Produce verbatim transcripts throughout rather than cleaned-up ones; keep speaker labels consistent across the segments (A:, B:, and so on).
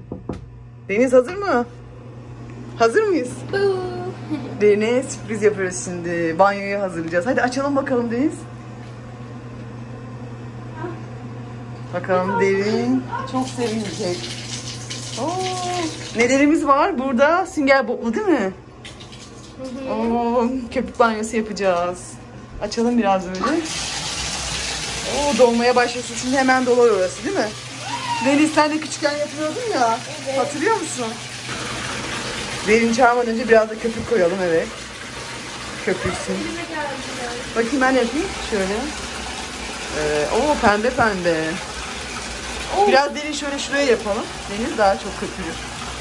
A: Deniz hazır mı? Hazır mıyız? Derin'e sürpriz yapıyoruz şimdi. Banyoyu hazırlayacağız. Hadi açalım bakalım Deniz. Bakalım Derin çok sevinecek. Oo, nelerimiz var? Burada sünger boblu değil mi? Hı hı. Oo, köpük banyosu yapacağız. Açalım biraz böyle. Oo, dolmaya başlasın. Şimdi hemen dolar orası değil mi? Deniz sen de küçükken yapıyordun ya. Evet. Hatırlıyor musun? Derin çağırmadan önce biraz da köpük koyalım, evet. Köpüksün. Bakayım ben yapayım. Şöyle. Ee, oo pembe pembe. Oo. Biraz Derin şöyle şuraya yapalım. Deniz daha çok köpürür.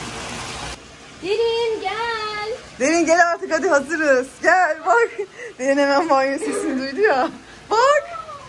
B: Derin gel.
A: Derin gel artık, hadi hazırız. Gel bak. Derin hemen banyo sesini duydu ya. Bak.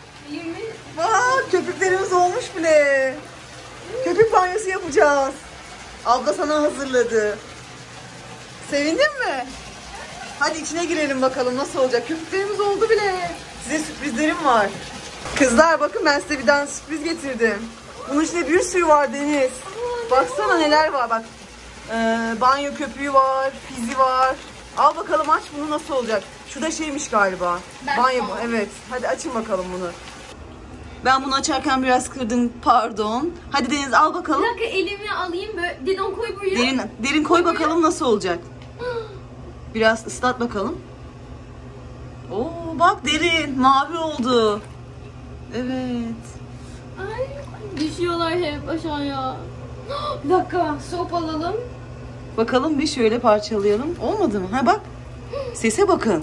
A: Bak köpüklerimiz olmuş bile. Köpük banyosu yapacağız. Abla sana hazırladı. Sevindin mi? Hadi içine girelim bakalım nasıl olacak. Köpüklerimiz oldu bile. Size sürprizlerim var. Kızlar bakın ben size bir tane sürpriz getirdim. Bunun içinde bir sürü var Deniz. Baksana neler var bak. Ee, banyo köpüğü var, fizi var. Al bakalım aç, bunu nasıl olacak. Şu da şeymiş galiba. Ben banyo bu, evet. Hadi açın bakalım bunu. Ben bunu açarken biraz kırdım, pardon. Hadi Deniz al bakalım.
B: Bir dakika elimi alayım böyle. Derin koy buraya.
A: Derin, derin koy bakalım nasıl olacak. Biraz ıslat bakalım. Oo bak Derin mavi oldu. Evet.
B: Ay düşüyorlar hep aşağıya. Bir dakika soğuk alalım.
A: Bakalım bir şöyle parçalayalım. Olmadı mı? Ha bak. Sese bakın.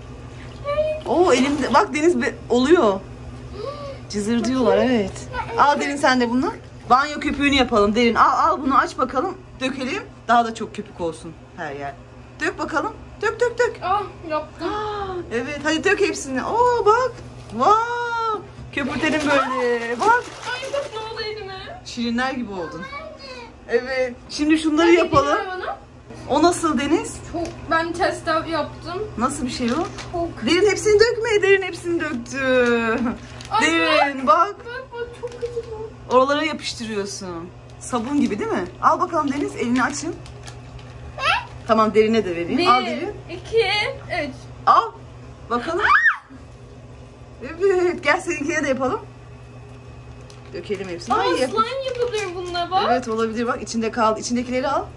A: Oo elimde. Bak Deniz be, oluyor. Cızır diyorlar, evet. Al Derin sen de bunu. Banyo köpüğünü yapalım Derin. Al al bunu aç bakalım. Dökelim. Daha da çok köpük olsun her yer. Dök bakalım. Dök dök dök.
B: Ah yaptım.
A: Evet hadi dök hepsini. Oo bak. Wow. Köpürtelim böyle. Bak.
B: Ay bak ne oldu elime.
A: Şirinler gibi oldun. Evet. Şimdi şunları yapalım. O nasıl Deniz?
B: Çok, ben test yaptım.
A: Nasıl bir şey o?
B: Çok.
A: Derin hepsini dökme. Derin hepsini döktü.
B: Ay,
A: Derin bak.
B: Bak bak çok kötü bu.
A: Oralara yapıştırıyorsun. Sabun gibi değil mi? Al bakalım Deniz, elini açın. Tamam Derin'e de vereyim.
B: Bir,
A: al Derin.
B: iki, üç.
A: Al. Bakalım. Evet. Gel seninkine de yapalım. Dökelim hepsini.
B: Aa
A: Ay,
B: slime
A: yapın.
B: yapılır bununla bak.
A: Evet olabilir, bak içinde kaldı. İçindekileri al.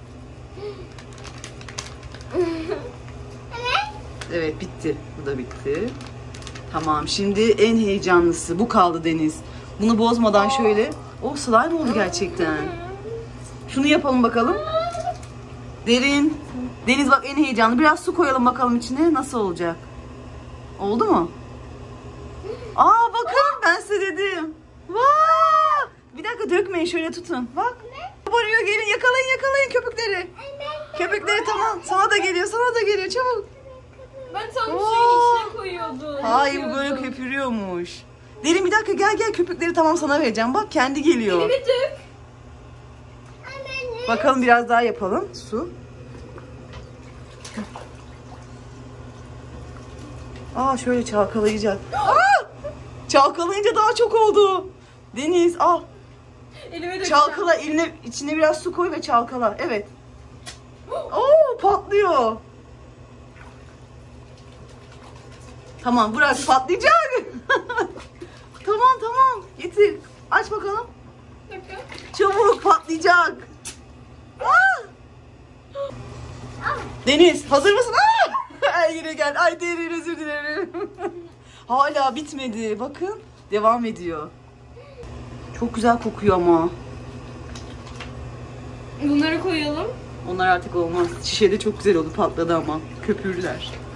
A: Evet bitti. Bu da bitti. Tamam şimdi en heyecanlısı bu kaldı Deniz. Bunu bozmadan şöyle. O slime oldu gerçekten. Şunu yapalım bakalım. Derin. Deniz bak en heyecanlı. Biraz su koyalım bakalım içine. Nasıl olacak? Oldu mu? Aa bakın ben size dedim. Vaa! Bir dakika dökmeyin, şöyle tutun. Bak. Varıyor, gelin yakalayın yakalayın köpükleri. Köpükleri tamam. Sana da geliyor, sana da geliyor, çabuk.
B: Ben tam suyun içine koyuyordum.
A: Hayır bu böyle köpürüyormuş. Derin bir dakika gel gel, köpükleri tamam sana vereceğim. Bak kendi geliyor.
B: Elimi dök.
A: Bakalım biraz daha yapalım. Su. Aa şöyle çalkalayacağız. Aa! Çalkalayınca daha çok oldu. Deniz al.
B: Elime dök.
A: Çalkala, eline içine biraz su koy ve çalkala. Evet. Oo patlıyor. Tamam bırak, patlayacak. Tamam tamam getir. Aç bakalım. Çabuk patlayacak. Aa! Deniz hazır mısın? Aa! Ay yine gel. Ay Derin özür dilerim. Hala bitmedi. Bakın devam ediyor. Çok güzel kokuyor ama.
B: Bunları koyalım.
A: Onlar artık olmaz. Şişede çok güzel oldu, patladı ama. Köpürdüler.